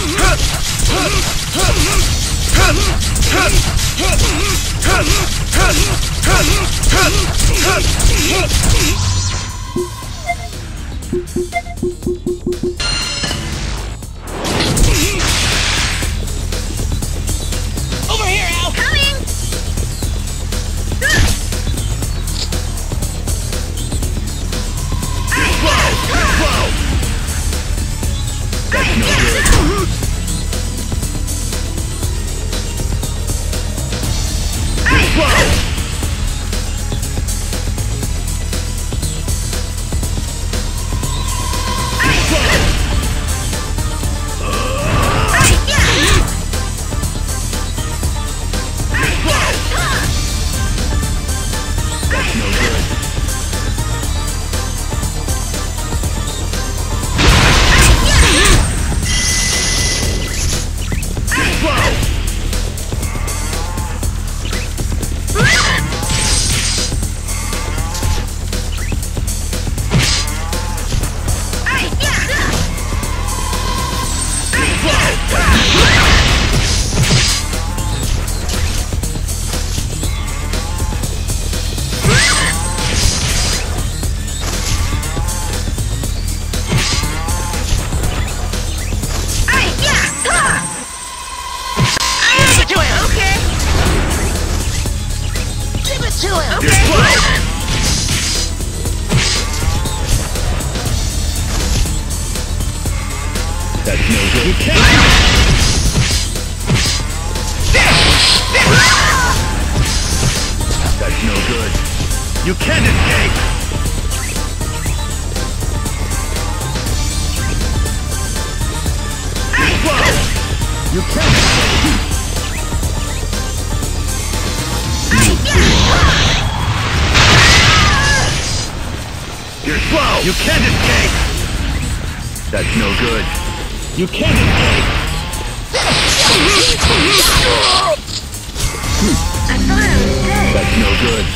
Over here, Al! Coming! That's no good. That's no good. You can't. That's no good. You can't escape. You can't escape. You're slow. You can't escape. That's no good. You can't escape! I thought I was dead. That's no good.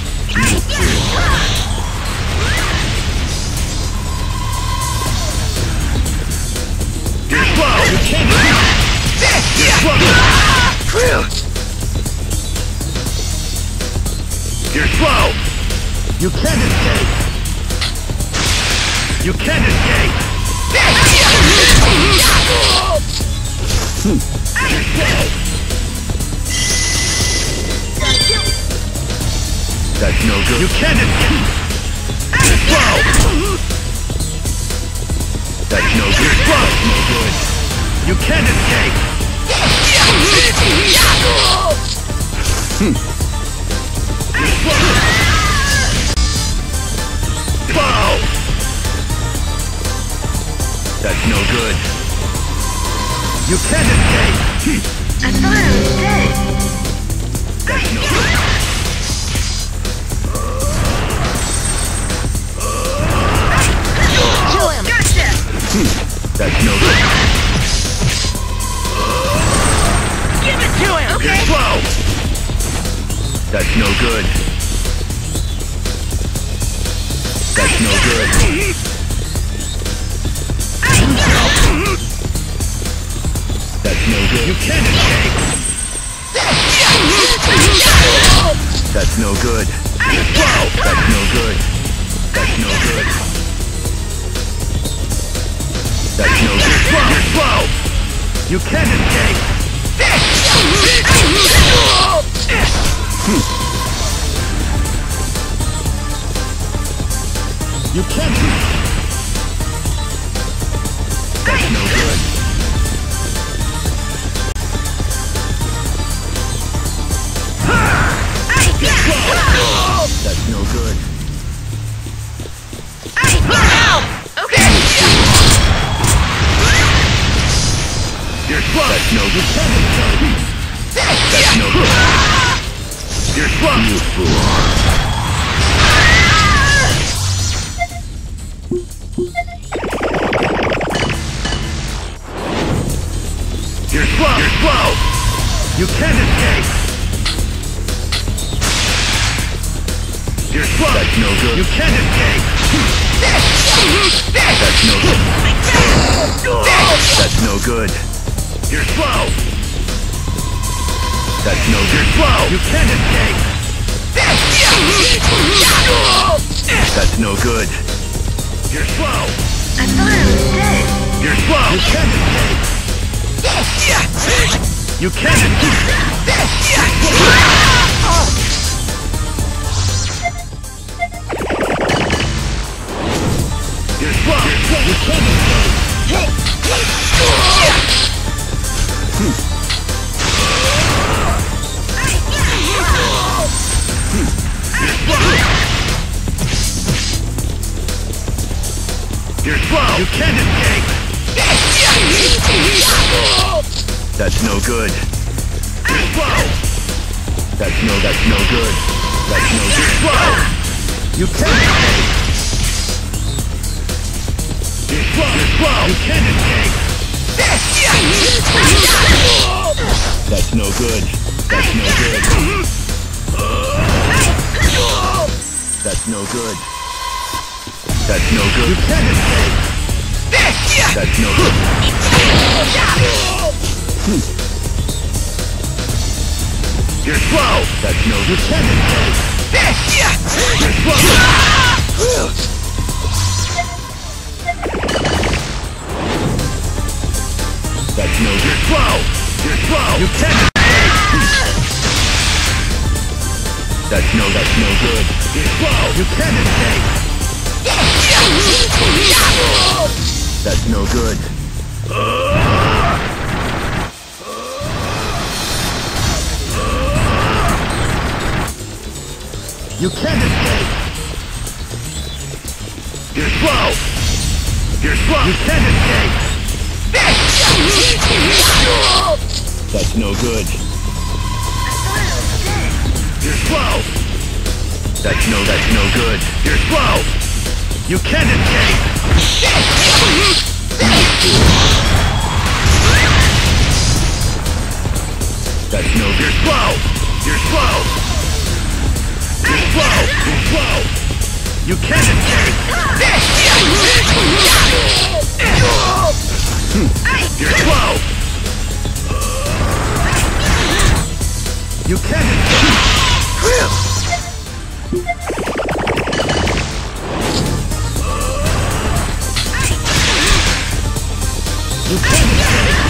You're slow! You can't escape! You're slow! You're slow! You can't escape! You can't escape! That's no good. You can't escape! Slow! That's no good. Slow! No good. You can't escape! Slow! That's no good. You can't escape! I thought I was dead. That's no good. Kill him! Gotcha! That's no good. Give it to him! Okay. You're slow! That's no good. That's no good. That's no good. You can't escape! That's no good. Whoa! That's no good. That's no good. That's no good. You're slow! You can't escape! You can't. That's no good. That's no good. Okay. You're slow. That's no good. That's no good. You're slow. You fool. You're slow! You're slow! You can't escape! You're slow! That's no good! You can't escape! That's no good! That's no good! You're slow. That's no good. You're slow. You can't escape. That's no good. You're slow. I thought I was dead. You're slow. You can't escape. You can't You're slow. You can't escape. You're slow! You can't escape! That's no good. You're slow! That's no good. That's no good. You're slow! You can't escape! You're slow! You can't escape! That's no good. That's no good. That's no good. That's no good. You can't escape. That's no good. You're slow. That's no good. You can't escape. You're slow. That's no good. You're slow. You're slow. You can't escape. That's no good. You're slow. You can't escape. That's no good. You can't escape. You're slow. You're slow. You can't escape. That's no good. You're slow. That's no good. You're slow. You can't escape! That's no good. You're slow! You're slow! You're slow! You're slow! You can't escape! You're slow! You can't escape! You can't escape!